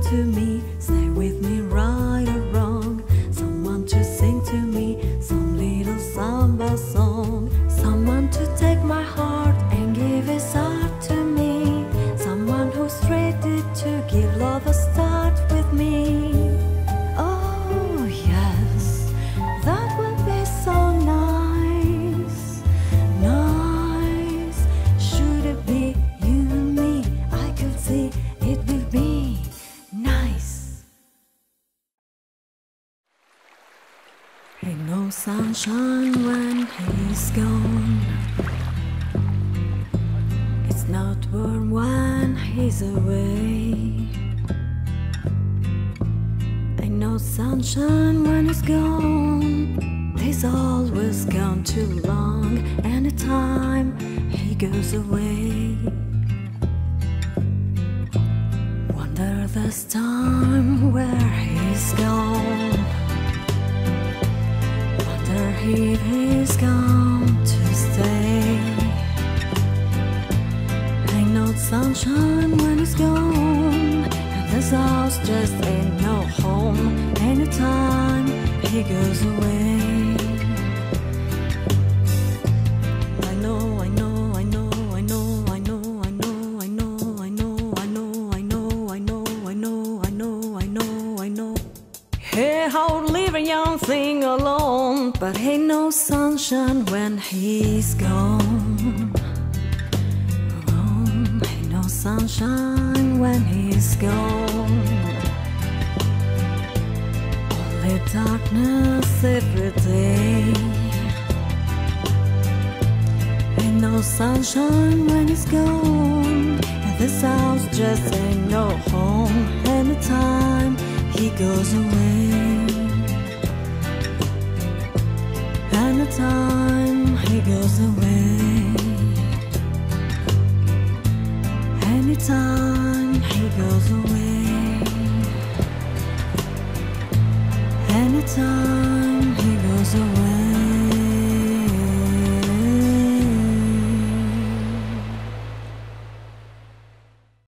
to me, stay with me right or wrong. Someone to sing to me some little samba song. Someone to take my heart and give his heart to me. Someone who's ready to give love a start with me. Oh yes, that would be so nice, nice. Should it be you and me, I could see it will be nice. Ain't no sunshine when he's gone. It's not warm when he's away. Ain't no sunshine when he's gone. He's always gone too long. Anytime he goes away, wonder this time where he's gone. Wonder if he's gone to stay. Ain't no sunshine when he's gone, and this house just ain't no home. Anytime he goes away, I know, I know, I know, I know, I know, I know, I know, I know, I know, I know, I know, I know, I know, I know, I know. Hey, how to leave a young thing alone, but ain't no sunshine when he's gone. Ain't no sunshine when he's gone. Only darkness every day. Ain't no sunshine when he's gone, and this house just ain't no home. Anytime he goes away, anytime he goes away, anytime he goes away, anytime.